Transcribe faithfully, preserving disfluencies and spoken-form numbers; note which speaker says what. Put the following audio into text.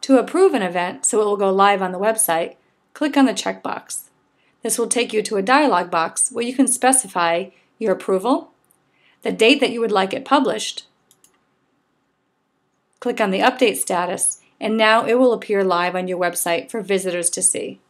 Speaker 1: To approve an event so it will go live on the website, click on the checkbox. This will take you to a dialog box where you can specify your approval, the date that you would like it published, click on the update status, and now it will appear live on your website for visitors to see.